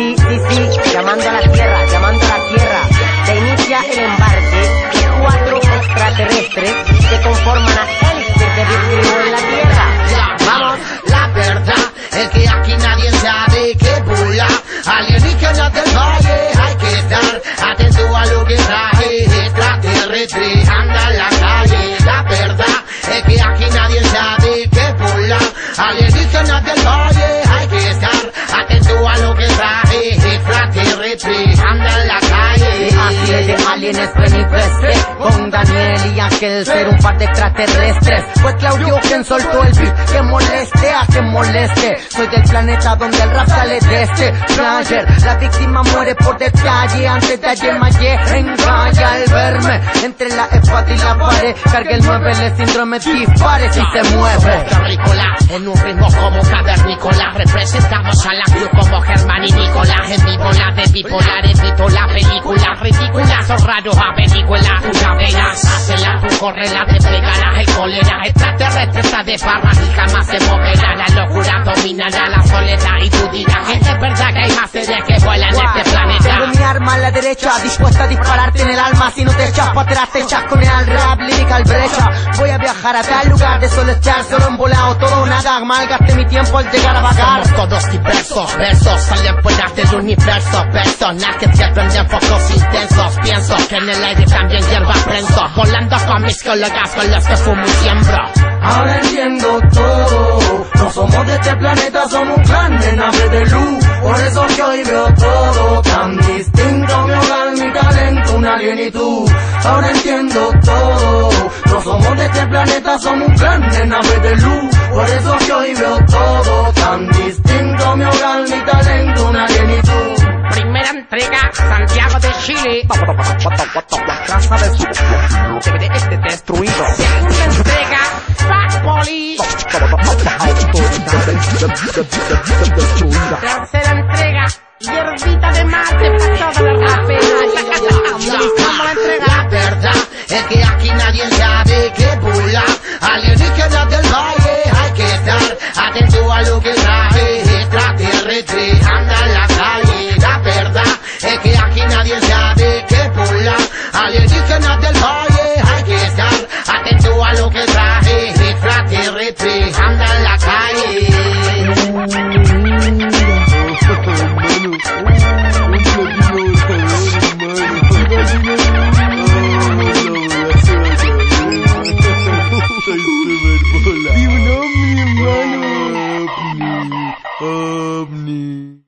Sí, llamando a la tierra, se inicia el embarque de 4 extraterrestres que conforman a élite de vivo en la tierra. Vamos, la verdad es que aquí nadie sabe qué bola. Alienígenas del valle, hay que estar atento a lo que trae. Extraterrestre anda en la calle. La verdad es que aquí nadie sabe qué bola. Alienígenas del valle, hay que estar atento a lo que trae. Extraterrestre anda en la calle. Así es de alienes benipestre, con Daniel y Ángel ser un par de extraterrestres. Fue Claudio quien soltó el beat, que moleste a que moleste. Soy del planeta donde el rap sale de este player. La víctima muere por detalle, antes de ayer Maye engaña al verme. Entre la espada y la pared, carga el 9, el síndrome dispare si se mueve. Terrícola, en un ritmo como cavernícola. Representamos a la crew como Germán y Nicolás. En vivo la de bipolar, evito la película. Ridícula, son raros a película. Tú la verás, hacela, tú correla, te pegarás el cólera. Extraterrestre está de farra y jamás se moverá. La locura dominará la soledad y tú dirás que es verdad que hay más seres que vuelan en este planeta. Tengo mi arma a la derecha, dispuesta a dispararte en el alma. Si no te echas para atrás, te echas con el rap, lyrical brecha. Voy a viajar a tal lugar de solo estar, solo embolado, todo o nada. Malgasté mi tiempo al llegar a vagar. Somos todos diversos, versos salen fuera del universo. Personajes que prenden focos intensos. Pienso que en el aire también hierba prenso. Volando con mis colegas con los que fumo y siembro. Ahora entiendo todo, no somos de este planeta, somos un clan de nave de luz. Por eso que hoy veo todo tan distinto, mi hogar, mi talento, un alien y tú. Ahora entiendo todo, no somos de este planeta, somos un clan de nave de luz. Por eso que hoy veo todo tan distinto, mi hogar, mi talento, un alien y tú. Primera entrega, Santiago de Chile. Casa de su destruido. Segunda entrega, Fat Police. Tercera entrega, Hierbita de Marte para todos los raperos. La verdad es que aquí nadie sabe qué bola. Alienígenas del valle, hay que estar atento a lo que trae. Extraterrestre anda en la calle. La verdad es que aquí nadie sabe qué bola. Alienígenas del valle, hay que estar atento a lo que trae. Extraterrestre anda en la calle. Ovni.